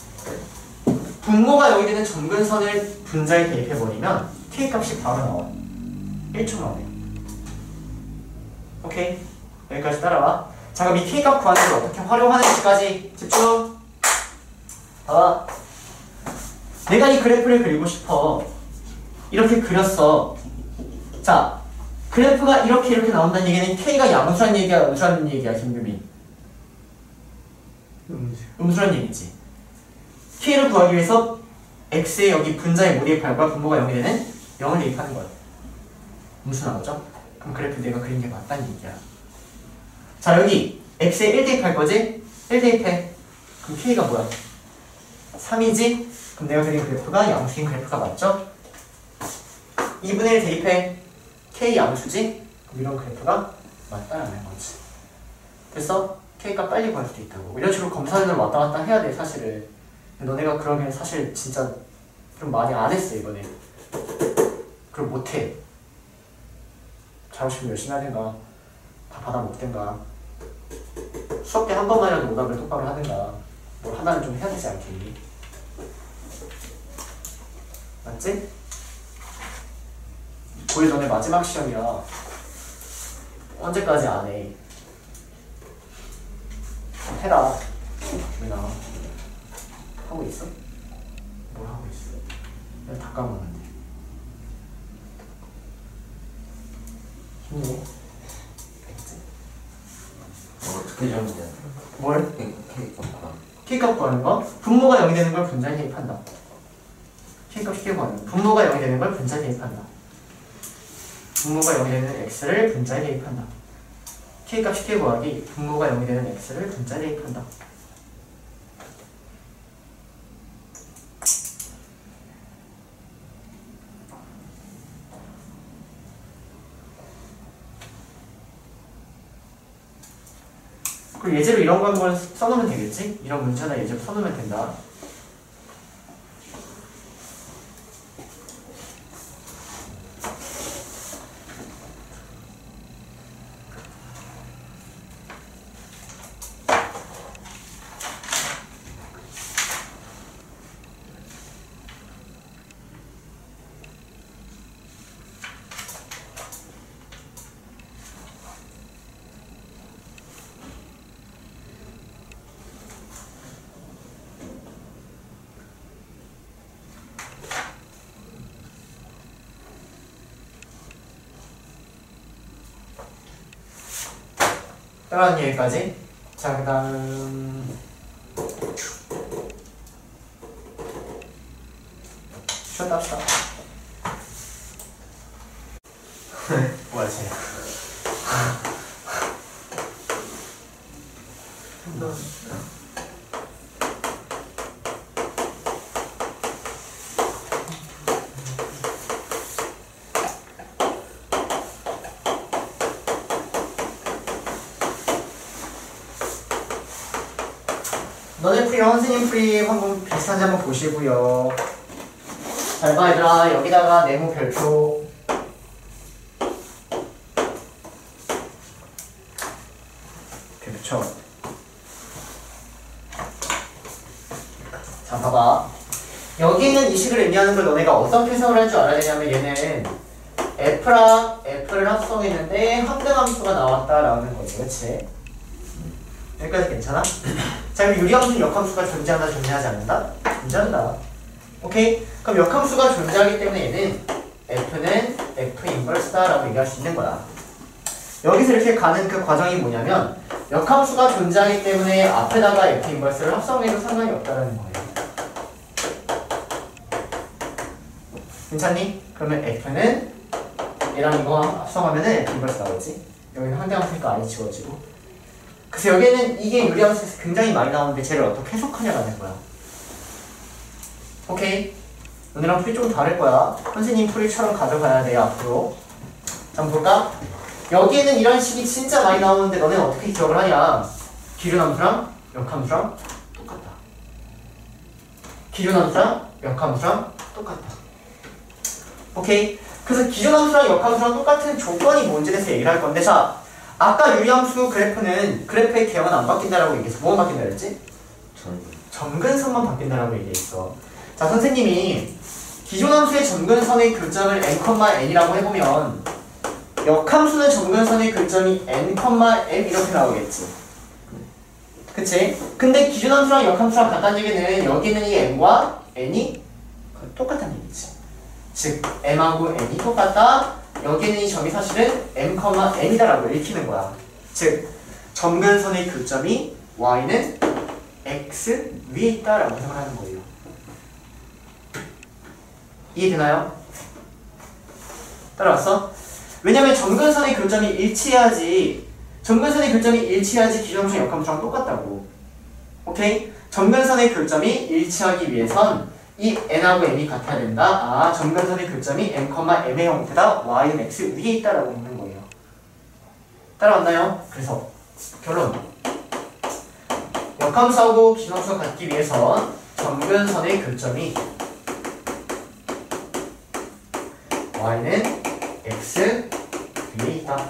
분모가 여기 되는 정근선을 분자에 대입해버리면 K값이 바로 나와. 1초 만에. 오케이? 여기까지 따라와. 자, 그럼 이 K값 구하는 걸 어떻게 활용하는지까지 집중! 봐봐. 내가 이 그래프를 그리고 싶어. 이렇게 그렸어. 자, 그래프가 이렇게 나온다는 얘기는 K가 양수란 얘기야, 음수란 얘기야, 김규민? 음수란 얘기지. K를 구하기 위해서 X의 여기 분자의 모의 8과 분모가 0이 되는 0을 대입하는 거야. 음수 나오죠? 그럼 그래프 내가 그린 게 맞다는 얘기야. 자, 여기 X에 1 대입할 거지? 1 대입해. 그럼 K가 뭐야? 3이지? 그럼 내가 그린 그래프가 양수인 그래프가 맞죠? 2분의 1 대입해. K 양수지? 그럼 이런 그래프가 맞다라는 거지. 그래서 K가 빨리 구할 수도 있다고. 이런 식으로 검사를 왔다 갔다 해야 돼, 사실은. 근데 너네가 그러기엔 사실 진짜 좀 많이 안 했어, 이번에. 그걸 못해. 자고 싶으면 열심히 하든가, 다 받아 먹든가, 수업 때 한 번만이라도 오답을 똑바로 하든가, 뭘 하나는 좀 해야 되지 않겠니? 맞지? 고1 너네 마지막 시험이야. 언제까지 안 해? 해라. 왜 나와? 하고 있어? 뭘 하고 있어? 내가 다 까먹었는데. 힘내. 알겠지? 어떻게 정리냐? 뭘? K값과 K값 구하는 거? 분모가 0이 되는 걸 분자에 대입한다. K값 쉽게 구하는 거. 분모가 0이 되는 걸 분자에 대입한다. 분모가 0이 되는 X를 분자에 대입한다. K값 쉽게 구하기. 분모가 0이 되는 X를 분자에 대입한다. 그리고 예제로 이런 거 한번 써놓으면 되겠지? 이런 문제나 예제로 써놓으면 된다. 따라하는 얘기까지. 자, 그 다음 쉬었다 합시다. 뭐야 쟤. 너네 풀이랑 선생님 풀이 한번 비슷한지 한번 보시고요. 잘 봐 얘들아. 여기다가 네모 별표. 이렇게 붙여. 자 봐봐. 여기 있는 이 식을 의미하는 걸 너네가 어떻게 해석을 할 줄 알아야 되냐면 얘는 F랑 F를 합성했는데 합등함수가 나왔다라는 거지. 그치? 여기까지 괜찮아? 자, 그럼 유리함수는 역함수가 존재한다, 존재하지 않는다? 존재한다. 오케이? 그럼 역함수가 존재하기 때문에 얘는 F는 F 인버스다라고 얘기할 수 있는 거야. 여기서 이렇게 가는 그 과정이 뭐냐면 역함수가 존재하기 때문에 앞에다가 F 인버스를 합성해도 상관이 없다라는 거예요. 괜찮니? 그러면 F는 얘랑 이거 합성하면은 F 인버스 나오지? 여기는 상대함수니까 아예 지워지고. 그래서 여기는 이게 유리함수에서 굉장히 많이 나오는데 쟤를 어떻게 해석하냐라는 거야. 오케이? 너네랑 풀이 좀 다를 거야. 선생님 풀이처럼 가져가야 돼 앞으로. 자, 한번 볼까? 여기에는 이런 식이 진짜 많이 나오는데 너네는 어떻게 기억을 하냐? 기준함수랑 역함수랑 똑같다. 기준함수랑 역함수랑 똑같다. 오케이? 그래서 기준함수랑 역함수랑 똑같은 조건이 뭔지에 대해서 얘기를 할 건데, 자, 아까 유리함수 그래프는 그래프의 개형은 안 바뀐다라고 얘기했어. 뭐만 바뀐다 그랬지? 점근선만 바뀐다라고 얘기했어. 자, 선생님이 기존함수의 점근선의 교점을 n,n이라고 해보면 역함수는 점근선의 교점이 n,m 이렇게 나오겠지. 그치? 근데 기준함수랑 역함수랑 같다는 얘기는 여기는 이 m과 n이 똑같다는 얘기지. 즉 m하고 n이 똑같다. 여기는 이 점이 사실은 m, n이다라고 읽히는 거야. 즉 점근선의 교점이 y는 x 위에 있다라고 생각하는 거예요. 이해되나요? 따라왔어? 왜냐면 점근선의 교점이 일치해야지 기준함수랑 역함수랑 똑같다고. 오케이? 점근선의 교점이 일치하기 위해선 이 n하고 m이 같아야 된다. 아, 점근선의 교점이 m, m의 형태다. y는 x 위에 있다라고 읽는 거예요. 따라왔나요? 그래서 결론. 역함수하고 기준함수가 같기 위해선 점근선의 교점이 y는 x 위에 있다.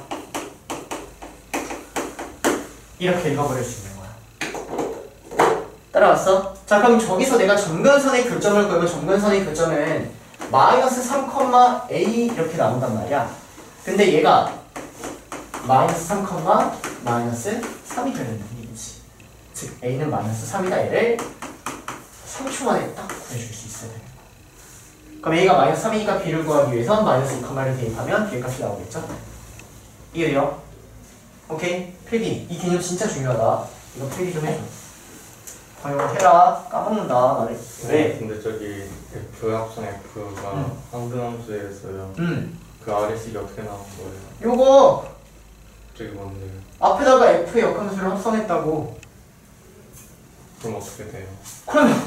이렇게 읽어버릴 수 있는 거야. 따라왔어? 자, 그럼 저기서 내가 점근선의 교점을 그으면 점근선의 교점은 마이너스 3, a 이렇게 나온단 말이야. 근데 얘가 마이너스 3, 마이너스 3이 되는 얘기지. 즉 a는 마이너스 3이다. 얘를 3초 만에 딱 구해줄 수 있어야 돼. 그럼 a가 마이너스 3이니까 b를 구하기 위해선 마이너스 2,1을 대입하면 b의 값이 나오겠죠? 이해돼요? 오케이? 필기. 이 개념 진짜 중요하다. 이거 필기 좀 해줘. 이거 해라. 까먹는다. 나를. 왜? 근데 저기 F 합성 F가 항등함수에서요. 그 RS이 어떻게 나온 거예요? 요거 저기 뭔데요? 앞에다가 f의 역함수를 합성했다고. 그럼 어떻게 돼요? 그러면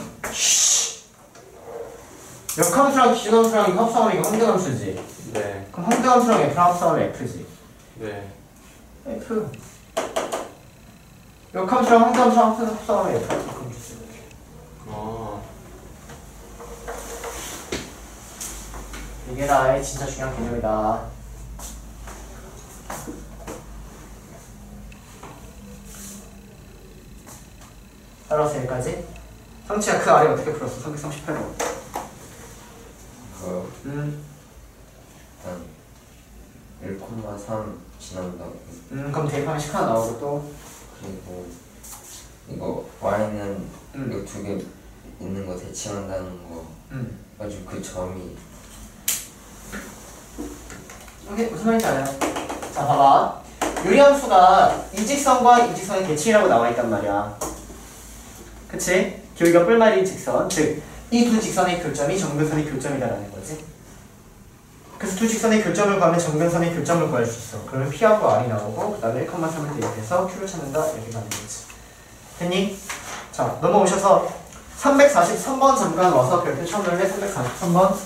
역함수랑 기준함수랑 이거 합성하면 이거 항등함수지. 네. 그럼 항등함수랑 f랑 합성하면 f지. 네. F. 역함수랑 항등함수랑 합성하면 F. 역함수지. 아. 이게 나의 진짜 중요한 개념이다. 따라서 여기까지. 성치야 그 아래 어떻게 풀었어? 338번. 일단 1,3 지난다고. 그럼 대입하면 10 하나 나오고 또. 그리고 이거 y는 음. 이거 두 개 있는 거 대칭한다는 거. 가지고 그 점이 이게 무슨 말인지 알아요? 자, 봐봐. 유리함수가 이 직선과 이 직선의 대칭이라고 나와 있단 말이야. 그치? 기울기가 뿔말인 직선. 즉, 이 두 직선의 교점이 점근선의 교점이다라는 거지. 그래서 두 직선의 교점을 구하면 점근선의 교점을 구할 수 있어. 그러면 P하고 R이 나오고, 그 다음에 1,3을 대입해서 Q를 찾는다. 이렇게 가는 거지. 됐니? 자, 넘어오셔서 343번 잠깐 와서 별표 처음에 343번.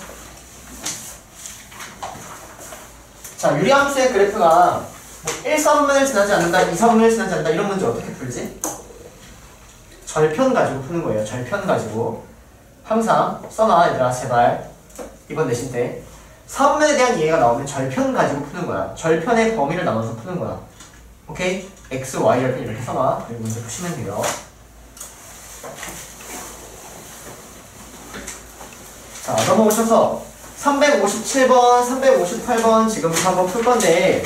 자, 유리함수의 그래프가 뭐 1선분을 지나지 않는다, 2선분을 지나지 않는다 이런 문제 어떻게 풀지? 절편 가지고 푸는 거예요. 절편 가지고. 항상 써놔 얘들아 제발. 이번 내신 때 3분에 대한 이해가 나오면 절편 가지고 푸는 거야. 절편의 범위를 나눠서 푸는 거야. 오케이? x, y 절편 이렇게 써놔. 그리고 문제 푸시면 돼요. 자, 넘어오셔서 357번, 358번 지금부터 한번 풀 건데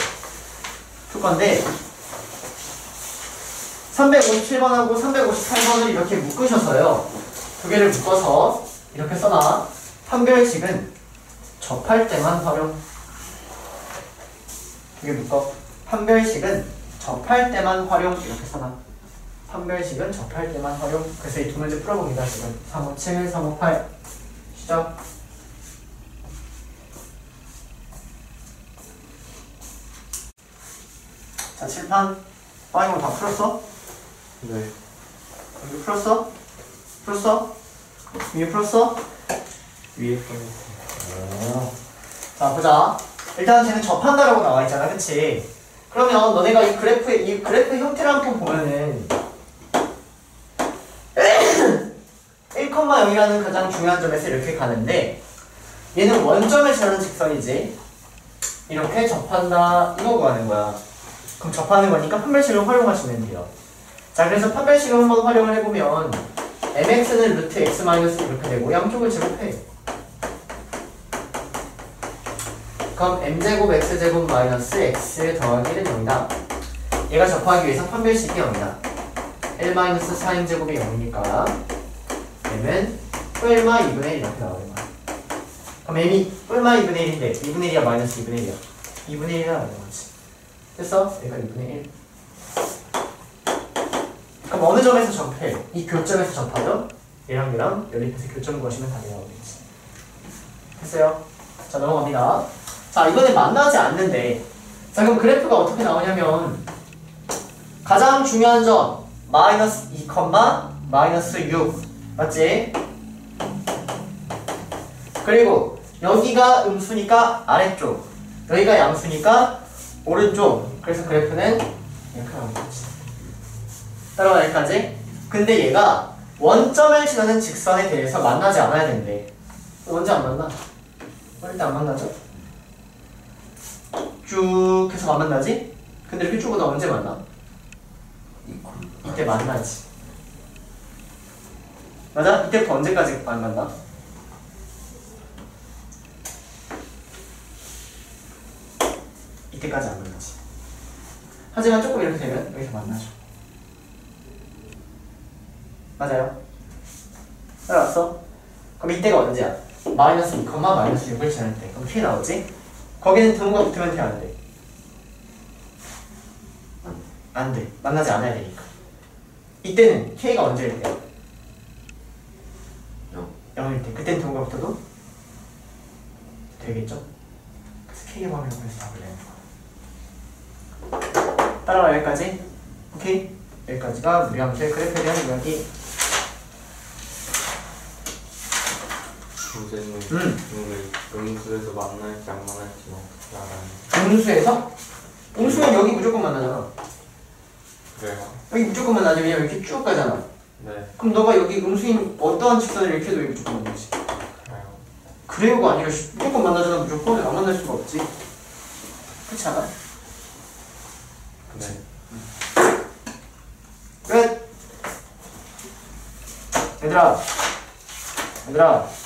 357번하고 358번을 이렇게 묶으셔서요. 두 개를 묶어서 이렇게 써놔. 판별식은 접할 때만 활용. 두 개 묶어. 판별식은 접할 때만 활용. 이렇게 써놔. 판별식은 접할 때만 활용. 그래서 이 두 문제 풀어봅니다. 지금 357, 358 시작. 자, 칠판 이거 다 풀었어? 네. 여기 풀었어? 풀었어? 위에 풀었어? 위에 써있어요. 자, 보자. 일단 쟤는 접한다라고 나와 있잖아, 그치? 그러면 너네가 이 그래프 형태를 한번 보면은 1,0이라는 가장 중요한 점에서 이렇게 가는데 얘는 원점을 지나는 직선이지. 이렇게 접한다 이거 구하는 거야. 그럼 접하는 거니까 판별식을 활용하시면 돼요. 자, 그래서 판별식을 한번 활용을 해보면 mx는 루트 x 마이너스 이렇게 되고 양쪽을 제곱해. 그럼 m제곱 x제곱 마이너스 x 더하기 1은 0이다. 얘가 접하기 위해서 판별식이 0이다. 1-4인 제곱이 0이니까 얘는 뿔마 2분의 1 이렇게 나오는 거야. 그럼 m이 뿔마 2분의 1인데 2분의 1이야 마이너스 2분의 1이야? 2분의 1이라 나오는 거지. 됐어? 얘가 2분의 1. 그럼 어느 점에서 접해? 이 교점에서 접하죠? 얘랑 얘랑 연립해서 교점 구하시면 답이 나오겠지. 됐어요? 자 넘어갑니다. 자 이번에 만나지 않는데 자 그럼 그래프가 어떻게 나오냐면 가장 중요한 점 마이너스 2, 마이너스 6 맞지? 그리고 여기가 음수니까 아래쪽 여기가 양수니까 오른쪽 그래서 그래프는 이렇게 나오겠지. 따라와 여기까지. 근데 얘가 원점을 지나는 직선에 대해서 만나지 않아야 된대. 언제 안 만나? 일단 안 만나죠. 쭉 계속 안 만나지? 근데 이렇게 쭉 오다 언제 만나? 이때 만나지. 맞아? 이때부터 언제까지 안 만나? 이때까지 안 만나지. 하지만 조금 이렇게 되면 여기서 만나죠. 맞아요? 따라왔어? 그럼 이때가 언제야? 마이너스 2, 마이너스 6을 지날 때. 그럼 T 나오지? 거기는 등호가 붙으면 T 안 돼. 안 돼. 만나지 않아야 되니까. 이때는 K가 언제일 때야? 0일 때. 그땐 등호가 붙어도 되겠죠? 그래서 K의 범위라고 해서 답을 내는 거야. 따라와 여기까지. 오케이? 여기까지가 무리함수의 그래프에 대한 이야기. 선생님 음수에서 만날지 안 만날지 어떻게 알아요? 음수에서? 음수는 여기 무조건 만나잖아. 그래요? 여기 무조건 만나지. 왜냐면 이렇게 쭉 가잖아. 네. 그럼 너가 여기 음수인 어떠한 직선을 이렇게 해도 여기 무조건 만나지. 그래요? 그래요가 아니라 무조건 만나잖아. 무조건 안 만날 수가 없지. 그렇지 않아? 네. 끝. 얘들아